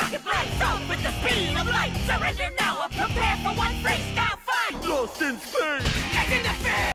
rocket blades off with the speed of light. Surrender now or prepare for one freestyle fight. Lost in space. Get in the field.